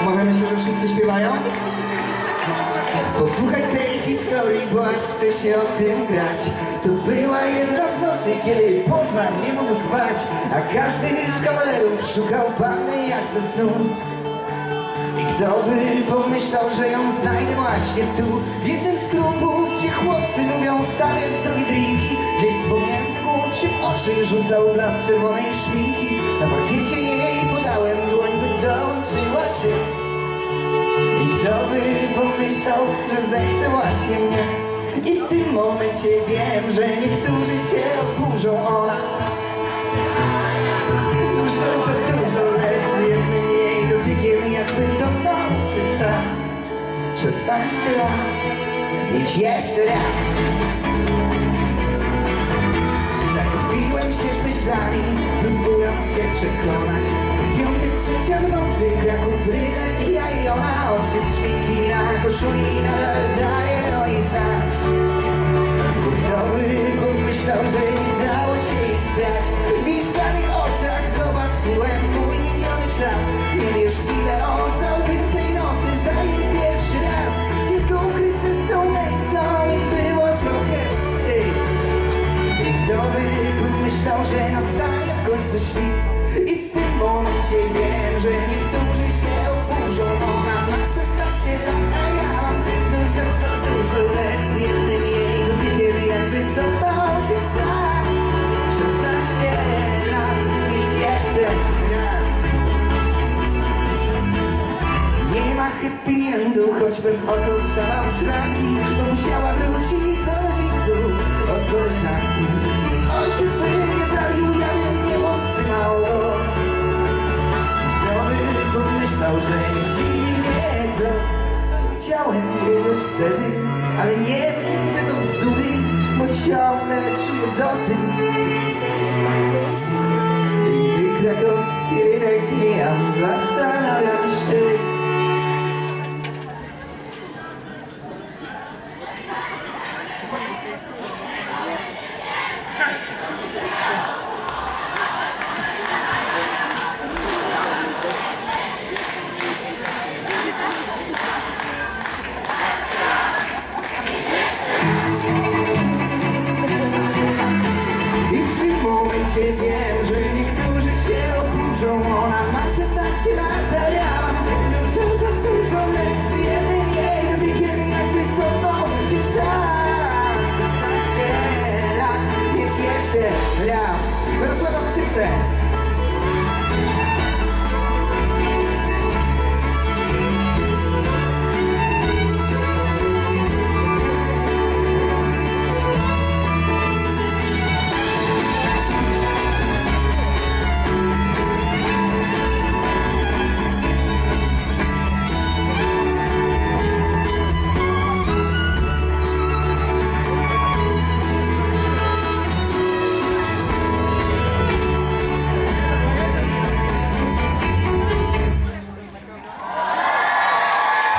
Umawiamy się, że wszyscy śpiewają? Posłuchaj tej historii, bo aż chce się o tym grać. To była jedna z nocy, kiedy Poznań nie mógł spać, a każdy z kawalerów szukał panny jak ze snu. I kto by pomyślał, że ją znajdę właśnie tu, w jednym z klubów, gdzie chłopcy lubią stawiać drogie drinki. Gdzieś z pomiędzy głów się w oczy rzucał blask czerwonej szminki. Na parkiecie jej podałem dłoń, by dołączyła się. I kto by pomyślał, że zechce właśnie mnie. I w tym momencie wiem, że niektórzy się oburzą. Ona dużo za dużo, lecz z jednym jej dotykiem jakby cofnął się czas. 16 lat, mieć jeszcze raz. Napiłem się z myślami, próbując się przekonać. Piątek, 3 w nocy, Kraków, rynek, ja i ona. Odcisk szminki na koszuli nadal daje o niej znać. Bo kto by pomyślał, że nie dało się jej sprać. W jej szklanych oczach zobaczyłem mój miniony czas. Nie wiesz, ile oddałbym tej nocy za jej pierwszy raz. Gdzieś go ukryć czystą myślą i było trochę wstyd. I kto by pomyślał, że nastanie w końcu świt. I w tym momencie wiem, że niektórzy się oburzą. Ona ma 16 lat, a ja mam dużo za dużo, lecz z jednym jej dotykiem jakby cofnął się czas. 16 lat, mieć jeszcze raz. Nie ma happy endu, choćbym o to stawał szranki, bo musiała wrócić do rodziców od koleżanki. I ojciec by mnie zabił, ja bym nie powstrzymał go. Kto by pomyślał, że nie dziwi mnie to. Powiedziałem już wtedy, ale nie myśl, że to bzdury, bo ciągle czuję dotyk. I gdy krakowski rynek mijam, zastanawiam się. Wiem, że niektórzy się oburzą. Ona ma 16 lat, a ja mam dużo za dużo, lecz z jednym jej dotykiem jakby cofnął się czas. 16 lat, mieć jeszcze raz. Wyrosła w skrzypce.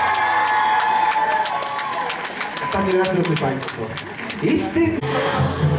Ostatni raz, drodzy Państwo. I w tym...